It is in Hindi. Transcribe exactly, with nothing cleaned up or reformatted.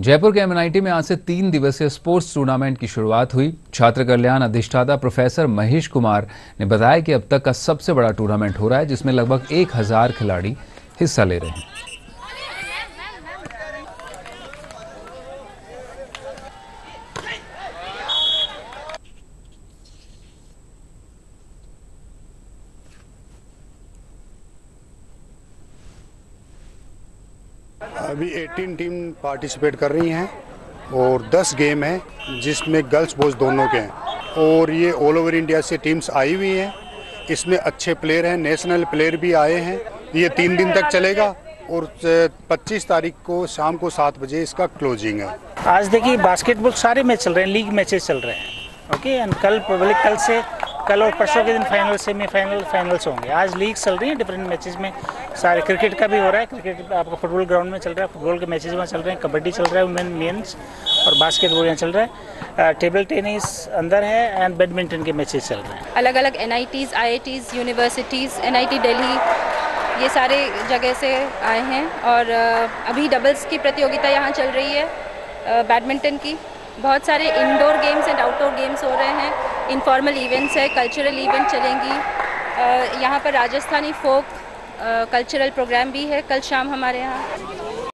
जयपुर के एम एन आई टी में आज से तीन दिवसीय स्पोर्ट्स टूर्नामेंट की शुरुआत हुई। छात्र कल्याण अधिष्ठाता प्रोफेसर महेश कुमार ने बताया कि अब तक का सबसे बड़ा टूर्नामेंट हो रहा है, जिसमें लगभग एक हजार खिलाड़ी हिस्सा ले रहे हैं। अभी अठारह टीम पार्टिसिपेट कर रही हैं और दस गेम हैं, जिसमें गर्ल्स बॉयज़ दोनों के हैं और ये ऑल ओवर इंडिया से टीम्स आई हुई हैं। इसमें अच्छे प्लेयर हैं, नेशनल प्लेयर भी आए हैं। ये तीन दिन तक चलेगा और पच्चीस तारीख को शाम को सात बजे इसका क्लोजिंग है। आज देखिए बास्केटबॉल सारे मैच चल रहे हैं, लीग मैचेस चल रहे हैं। ओके एंड कल पब्लिक कल से कल और परसों के दिन फाइनल सेमीफाइनल फाइनल्स होंगे। आज लीग चल रही है डिफरेंट मैचेस में, सारे क्रिकेट का भी हो रहा है। क्रिकेट आपका फुटबॉल ग्राउंड में चल रहा है, फुटबॉल के मैचेस वहाँ चल रहे हैं, कबड्डी चल रहा है वुमेन मेंस और बास्केटबॉल यहाँ चल रहा है। टेबल टेनिस अंदर है एंड बैडमिंटन के मैचेस चल रहे हैं। अलग अलग N I Ts, I I Ts, universities, N I T Delhi, ये सारे जगह से आए हैं और अभी डबल्स की प्रतियोगिता यहाँ चल रही है, बैडमिंटन की। बहुत सारे indoor games and outdoor games हो रहे हैं, इनफॉर्मल इवेंट्स है, कल्चरल इवेंट चलेंगी। यहाँ पर राजस्थानी फोक कल्चरल प्रोग्राम भी है कल शाम हमारे यहाँ।